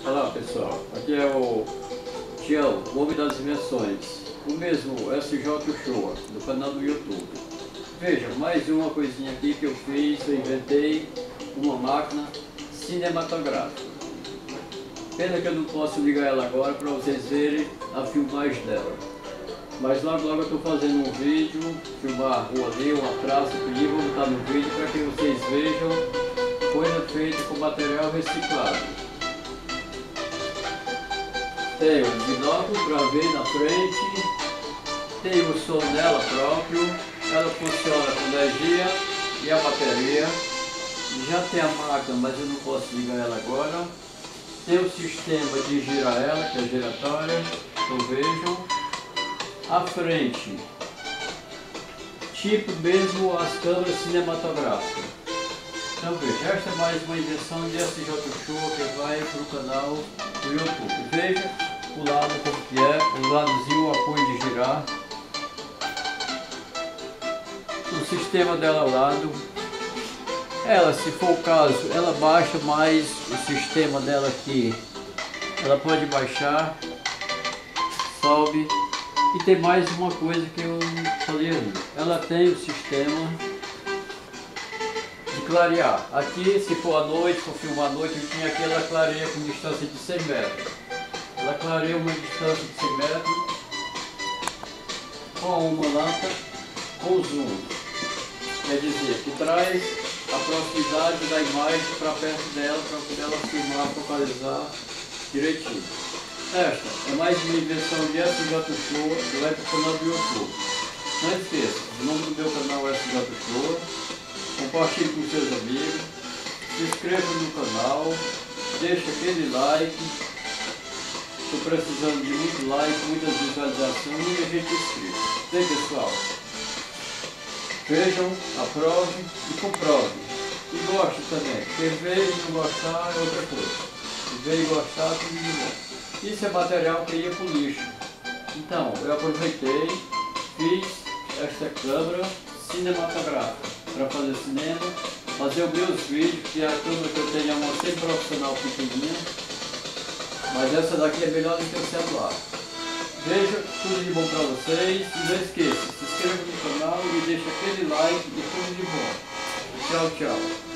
Olá pessoal, aqui é o Tião, o Homem das Invenções, o mesmo SJ Show, do canal do YouTube. Veja, mais uma coisinha aqui que eu fiz, eu inventei uma máquina cinematográfica. Pena que eu não posso ligar ela agora para vocês verem a filmagem dela. Mas logo eu estou fazendo um vídeo, filmar a rua ali, uma praça aqui, vou botar no vídeo para que vocês vejam coisa feita com material reciclado. Tem o binóculo para ver na frente, tem o som dela próprio, ela funciona com energia e a bateria. Já tem a máquina, mas eu não posso ligar ela agora. Tem o sistema de girar ela, que é giratória, então vejam. A frente, tipo mesmo as câmeras cinematográficas. Então veja, esta é mais uma invenção de SJ Show que vai para o canal do YouTube. Veja o lado como que é, o ladozinho, o apoio de girar. O sistema dela ao lado. Ela, se for o caso, ela baixa mais o sistema dela aqui. Ela pode baixar, sobe. E tem mais uma coisa que eu falei ali. Ela tem o sistema de clarear. Aqui, se for à noite, for filmar à noite, eu tinha aqui, ela clareia com distância de 100 metros. Ela clareia uma distância de 100 metros com uma lâmpada com zoom. Quer dizer, que traz a proximidade da imagem para perto dela, para poder ela filmar, focalizar direitinho. Esta é mais uma invenção de SJ Show, que vai para o canal do YouTube. Não esqueça, o nome do meu canal é SJ Show. Compartilhe com seus amigos, se inscreva no canal, deixa aquele like. Estou precisando de muito like, muitas visualizações, muita gente inscrita. Bem pessoal, vejam, aprovem e comprovem. E gostem também, porque ver e não gostar é outra coisa. Ver e gostar, tudo de bom. Isso é material que ia para o lixo. Então, eu aproveitei, fiz esta câmera cinematográfica para fazer cinema, fazer os meus vídeos, que a câmera que eu tenho é uma semi-profissional pequenininha, mas essa daqui é melhor do que o celular. Veja, tudo de bom para vocês, e não esqueça, se inscreva no canal e deixa aquele like e tudo de bom. Tchau, tchau.